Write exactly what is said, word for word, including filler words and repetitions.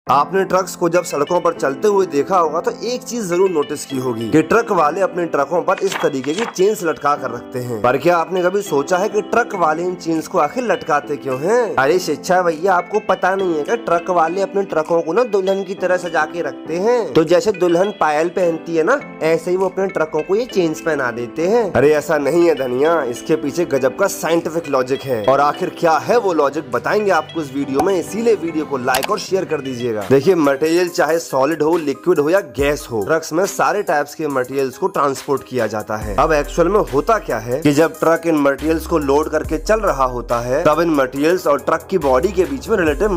आपने ट्रक्स को जब सड़कों पर चलते हुए देखा होगा तो एक चीज जरूर नोटिस की होगी कि ट्रक वाले अपने ट्रकों पर इस तरीके की चेन्स लटका कर रखते हैं। पर क्या आपने कभी सोचा है कि ट्रक वाले इन चेन्स को आखिर लटकाते क्यों हैं? अरे शिक्षा भैया, आपको पता नहीं है कि ट्रक वाले अपने ट्रकों को ना दुल्हन की तरह सजा के रखते हैं। तो जैसे दुल्हन पायल पहनती है ना, ऐसे ही वो अपने ट्रकों को ये चेन्स पहना देते हैं। अरे ऐसा नहीं है धनिया, इसके पीछे गजब का साइंटिफिक लॉजिक है। और आखिर क्या है वो लॉजिक, बताएंगे आपको इस वीडियो में, इसीलिए वीडियो को लाइक और शेयर कर दीजिएगा। देखिए, मटेरियल चाहे सॉलिड हो, लिक्विड हो या गैस हो, ट्रक्स में सारे टाइप्स के मटेरियल्स को ट्रांसपोर्ट किया जाता है। अब एक्चुअल में होता क्या है कि जब ट्रक इन मटेरियल्स को लोड करके चल रहा होता है, तब इन मटेरियल्स और ट्रक की बॉडी के बीच में रिलेटिव